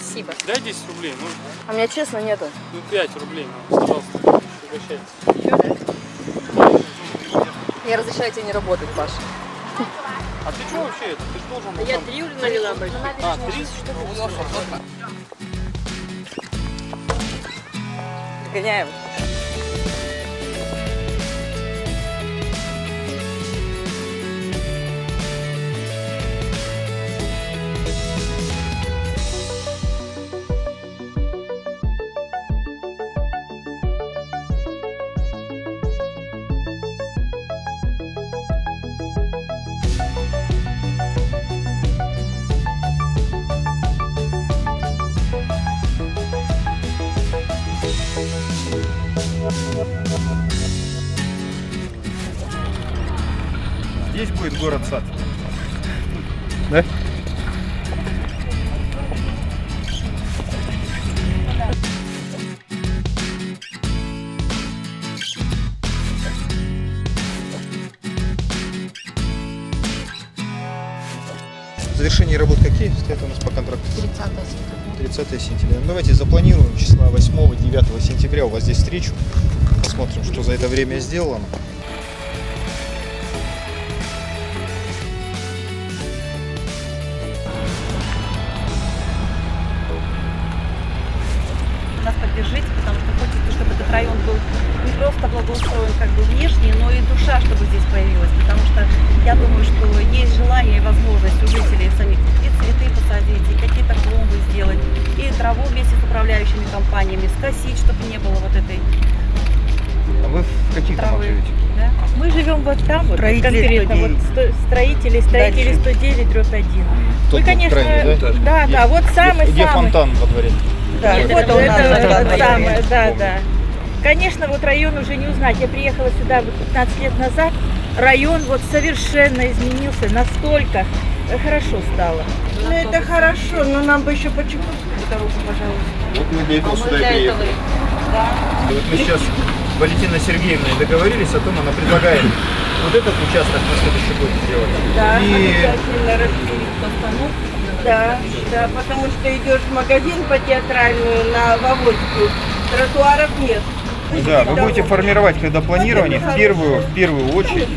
Спасибо. Дай 10 рублей, ну. А у меня честно нету. Ну 5 рублей, ну, пожалуйста, угощайтесь. Чё? Я разрешаю тебе не работать, Паша. А ты что вообще? Ты же должен был Я там... 3 налила бы. А, 3? Догоняем. Здесь будет город-сад. Да? Завершение работ какие стоят у нас по контракту? 30 сентября. Ну, давайте запланируем числа 8-9 сентября у вас здесь встречу. Посмотрим, что за это время сделано. Нас поддержите, потому что хочется, чтобы этот район был не просто благоустроен как бы внешне, но и душа, чтобы здесь появилась. Потому что я думаю, что есть желание и возможность у жителей самих и цветы посадить, и какие-то клумбы сделать, и траву вместе с управляющими компаниями скосить, чтобы не было вот этой А вы в каких домах живете? Да? Мы живем вот там, вот Строители конкретно, вот строители 109/1. Тут Мы, конечно, крайне, да? да, вот самый-самый. Где фонтан во дворе? Да, Нет, вот это у нас это самое, да, помню. да. Конечно, вот район уже не узнать. Я приехала сюда вот 15 лет назад. Район вот совершенно изменился, настолько хорошо стало. Ну это хорошо, но нам бы еще почему дорогу, пожалуйста. Вот мы для этого сюда и для этого. приехали. Да. И вот мы сейчас с Валентиной Сергеевной договорились о том, она предлагает вот этот участок на следующий год сделать. Да, И обязательно расширить постановку. Да, да, потому что идешь в магазин по театральную на Володьку, тротуаров нет. да, вы будете формировать когда планирование в первую очередь,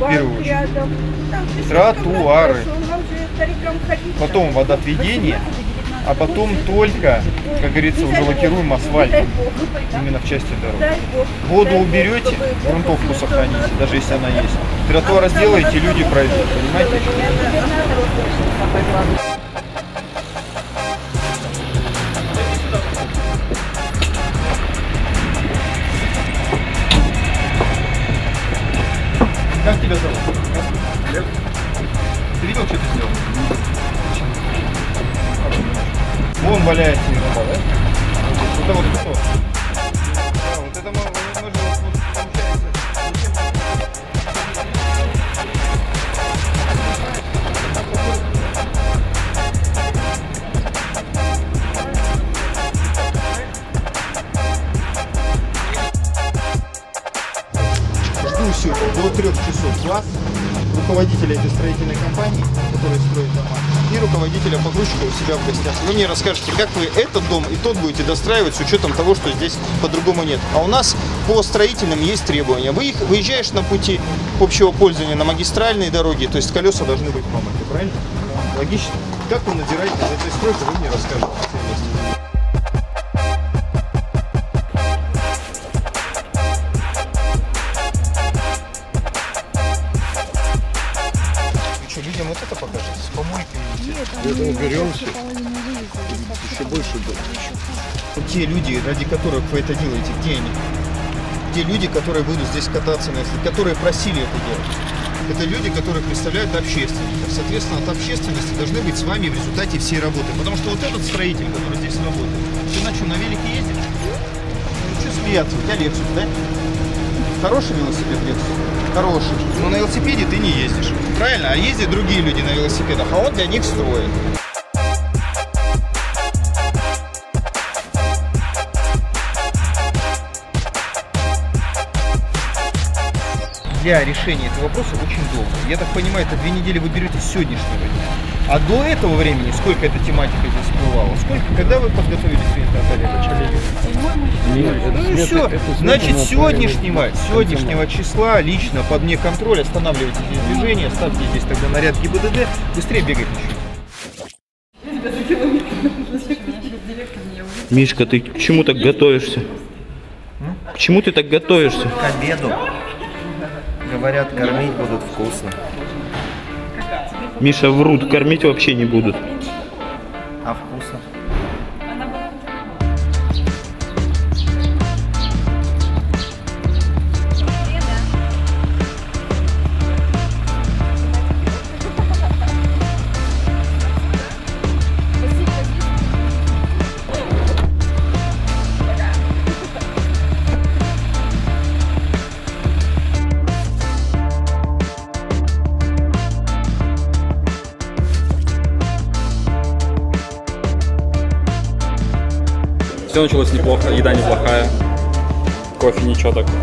тротуары, потом водоотведение, а потом только, как говорится, уже лакируем асфальтом, именно в части дорог. Воду уберете, грунтовку сохраните, даже если она есть. Тротуар сделаете, люди пройдут, понимаете? Как тебя зовут? Лев? Ты видел, что ты сделал? Вон валяется ерунда, да? Это вот кто? А, вот это мы же вот, получается... Жду сегодня до 3 часов вас, руководителя этой строительной компании, которая строит дома, и руководителя погрузчика у себя в гостях. Вы мне расскажете, как вы этот дом и тот будете достраивать с учетом того, что здесь по-другому нет. А у нас по строительным есть требования. Выезжаешь на пути общего пользования на магистральные дороги, то есть колеса должны быть помыты, правильно? Логично. Как вы надираете за этой стройкой, вы мне расскажете. Людям вот это покажете, с помойками. Это уберемся, еще больше будет. Те люди, ради которых вы это делаете, где они? Те люди, которые будут здесь кататься, которые просили это делать. Это люди, которые представляют общественников. Соответственно, от общественности должны быть с вами в результате всей работы. Потому что вот этот строитель, который здесь работает, ты на что, на велике ездишь? Ну что смеяться, у тебя Lexus, да? Хороший велосипед Lexus? Хороший. Но на велосипеде ты не ездишь. Правильно? А ездят другие люди на велосипедах, а он для них строит. Для решения этого вопроса очень долго. Я так понимаю, это 2 недели вы берете с сегодняшнего дня. А до этого времени сколько эта тематика здесь всплывала? Когда вы подготовили свет, Наталья? Ну и все. Значит, с сегодняшнего числа лично под мне контроль, останавливайте здесь движение, ставьте здесь тогда наряд ГИБДД, быстрее бегать начнем. Мишка, ты к чему так готовишься? К чему ты так готовишься? К обеду. Говорят, кормить будут вкусно. Миша, врут, кормить вообще не будут. А вкусно? Все началось неплохо, еда неплохая, кофе ничего так.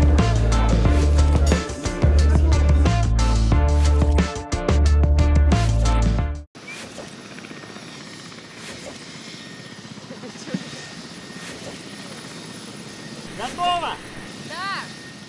Готово? Да.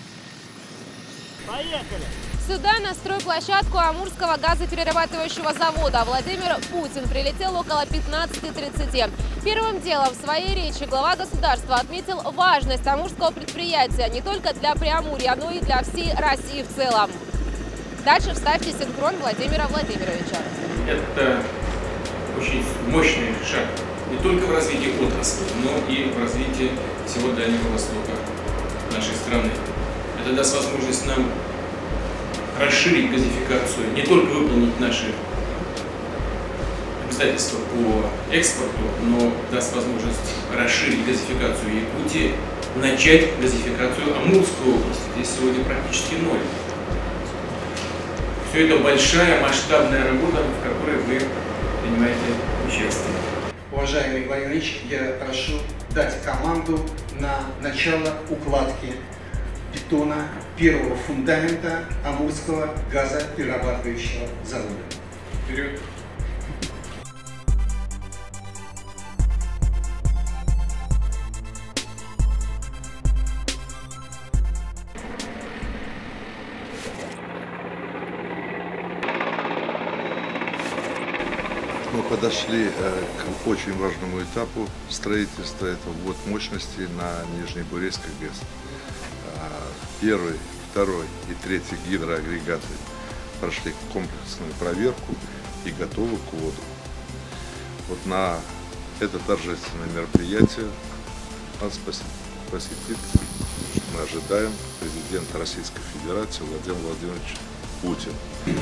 Поехали. Сюда, на стройплощадку Амурского газоперерабатывающего завода, Владимир Путин прилетел около 15:30. Первым делом в своей речи глава государства отметил важность амурского предприятия не только для Преамурья, но и для всей России в целом. Дальше вставьте синхрон Владимира Владимировича. Это очень мощный шаг не только в развитии отрасли, но и в развитии всего Дальнего Востока нашей страны. Это даст возможность нам расширить газификацию, не только выполнить наши обязательства по экспорту, но даст возможность расширить газификацию Якутии, начать газификацию Амурской области. Здесь сегодня практически ноль. Все это большая масштабная работа, в которой вы принимаете участие. Уважаемый Владимир Ильич, я прошу дать команду на начало укладки бетона первого фундамента Амурского газоперерабатывающего завода. Вперед! Мы подошли к очень важному этапу строительства. Это ввод мощности на Нижнебурейской ГЭС. Первый, второй и третий гидроагрегаты прошли комплексную проверку и готовы к вводу. Вот на это торжественное мероприятие нас посетит, что мы ожидаем, президент Российской Федерации Владимир Владимирович Путин.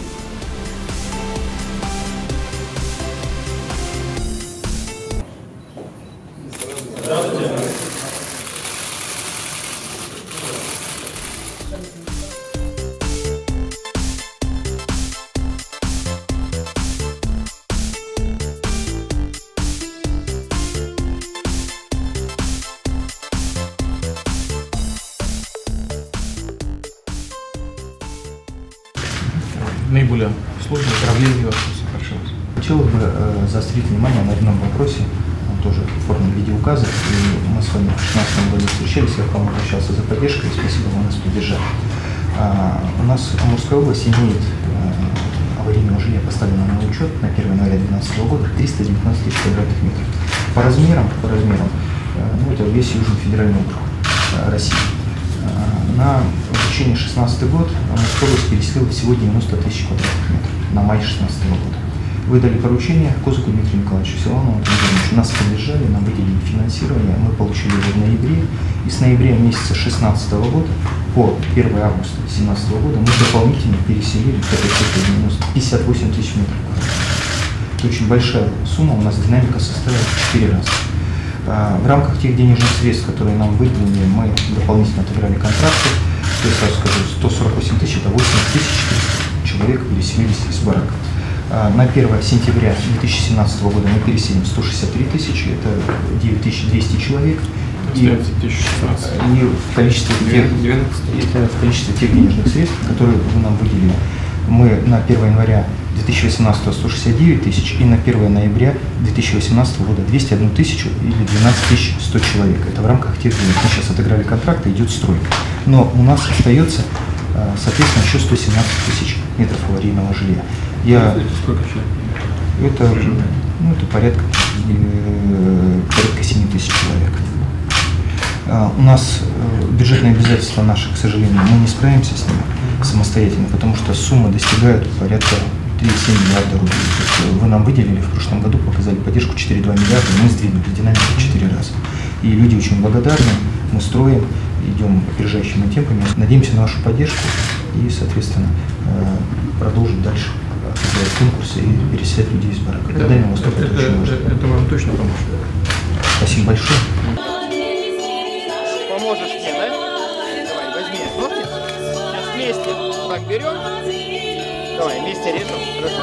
Наиболее сложное управление вообще совершилось. Хотелось бы заострить внимание на одном вопросе, он тоже в форме видеоуказа, и мы с вами в 2016 году встречались, я к вам обращался за поддержкой, спасибо, вы нас поддержали. У нас Амурская область имеет аварийного жилья поставлено на учет на 1 января 2012 года 319 тысяч квадратных метров. По размерам, ну, это весь Южный федеральный округ России. На течение 2016 год Амурская область переселила всего 90 тысяч квадратных метров на май 2016 года. Выдали поручение Козыку Дмитрию Николаевичу Силанову, нас поддержали, нам выделили финансирование, мы получили его в ноябре, и с ноября месяца 2016 года по 1 августа 2017 года мы дополнительно переселили к этой цифре 58 тысяч метров квадратных. Это очень большая сумма, у нас динамика составила в 4 раза. В рамках тех денежных средств, которые нам выделили, мы дополнительно отыграли контракты. Я сразу скажу, 148 тысяч, это 8300 человек переселились из барака. На 1 сентября 2017 года мы переселим 163 тысячи, это 9200 человек. И в количестве тех денежных средств, которые вы нам выделили, мы на 1 января 2018 169 тысяч и на 1 ноября 2018 года 201 тысячу или 12 100 человек. Это в рамках тех денег. Мы сейчас отыграли контракт, идет стройка. Но у нас остается, соответственно, еще 117 тысяч метров аварийного жилья. Сколько человек? Это порядка 7 тысяч человек. У нас бюджетные обязательства наши, к сожалению, мы не справимся с ними самостоятельно, потому что суммы достигают порядка 3,7 миллиарда рублей. То есть вы нам выделили в прошлом году, показали поддержку 4,2 миллиарда, и мы сдвинули динамику в 4 раза. И люди очень благодарны, мы строим, идем опережающими темпами, надеемся на вашу поддержку и, соответственно, продолжить дальше конкурсы и переселять людей из барака. Это Дальний Восток, это очень важно. Это вам точно поможет. Спасибо большое. Поможешь мне, да? Давай, возьми ножницы. Сейчас вместе так берем. Давай, вместе режем. Хорошо?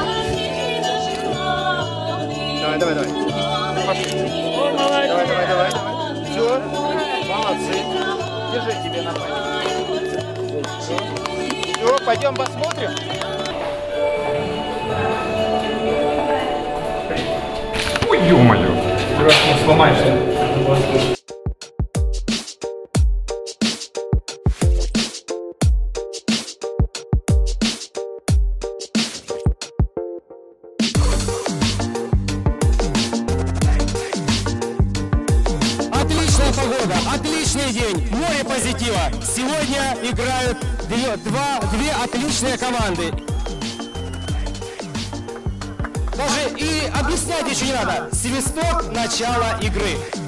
Давай. Пошли. Давай. Все. Молодцы. Держи тебе на память. Все, пойдем посмотрим. Ой, ё-моё. Раз не сломаешься. Отличная погода, отличный день, море позитива. Сегодня играют две отличные команды. Даже и объяснять еще не надо. Свисток, начало игры.